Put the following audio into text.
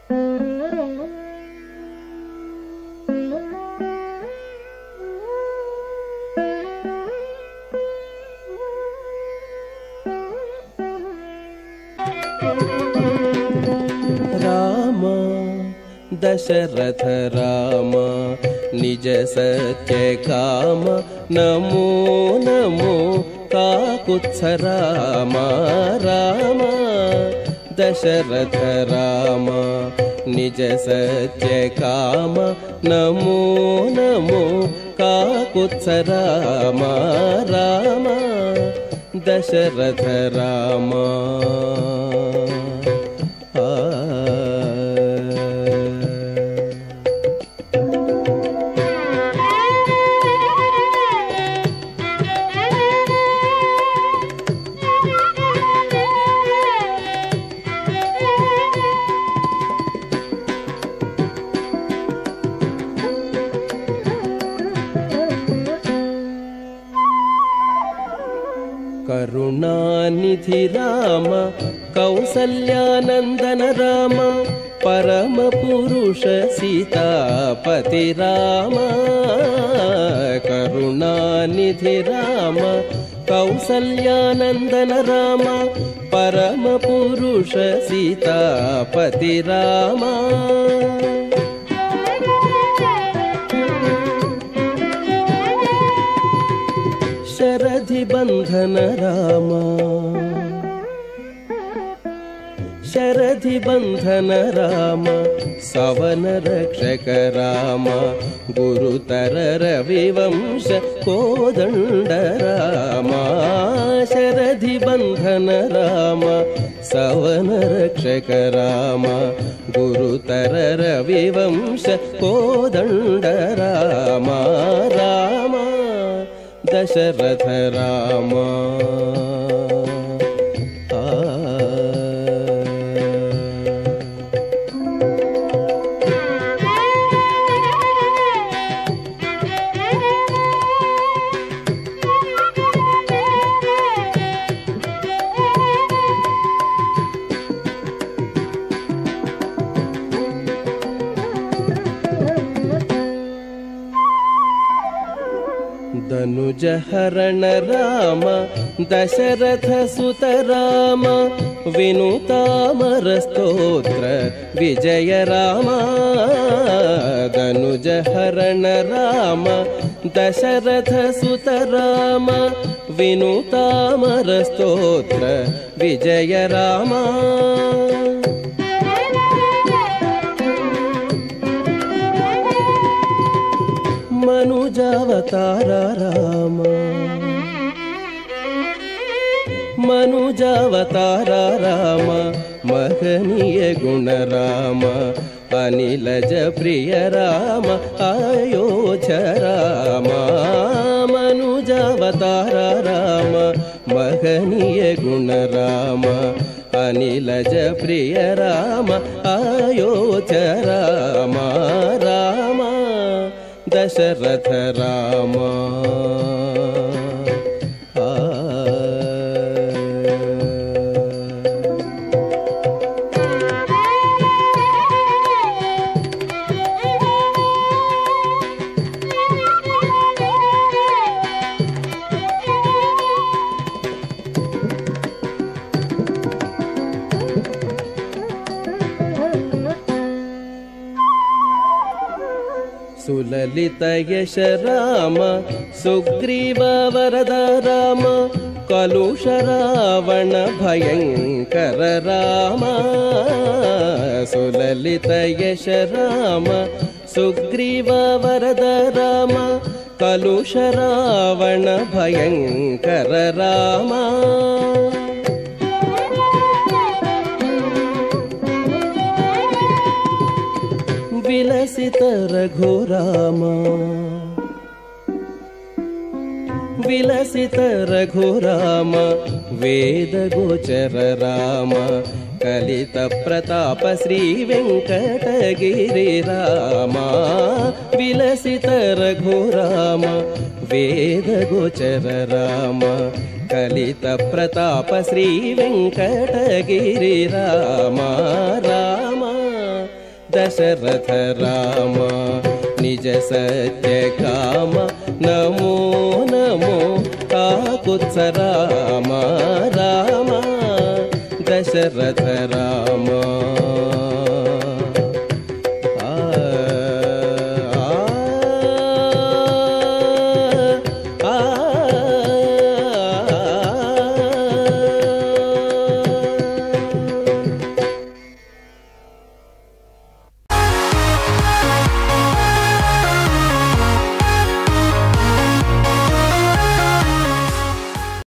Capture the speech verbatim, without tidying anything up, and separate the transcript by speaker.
Speaker 1: दशरथ राम निज सत्य काम नमो नमो काकुत्स राम राम दशरथ राम निज सत्य काम नमो नमो काकुत्स राम राम दशरथ राम करुणानिधि राम कौसल्यानंदन राम परम पुरुष सीतापति राम करुणानिधि राम कौसल्यानंदन राम परम पुरुष सीतापति राम शरधि बंधन राम शरधि बंधन राम सवन रक्षक राम गुरुतर रविवंश कोदंड राम शरधि बंधन राम सवन रक्षक राम गुरुतर रविवंश कोदंड राम राम दशरथ राम धनुजहरण राम दशरथ सुत राम विनुतामर स्तोत्र विजय राम धनुजहरण राम दशरथ सुत राम विनुतामर स्तोत्र विजय राम मनुजावतार राम मनुजावतार राम महनीय गुण राम अनिलज प्रिय राम अयोध्य राम मनुजावतार राम महनीय गुण राम अनिलज प्रिय राम अयोध्य राम राम दशरथ राम सुललित यश राम सुग्रीव वरद राम कलुष रावण भयंकर राम सुललित यश राम सुग्रीव वरद राम कलुष रावण भयंकर राम विलसित रघुराम विलसित रघुराम वेद गोचर राम कलित प्रताप श्री वेंकटगिरि राम विलसित रघुराम वेद गोचर राम कलित प्रताप श्री वेंकटगिरि राम राम दशरथ राम निज सत्य काम नमो नमो काकुत्स राम राम दशरथ राम।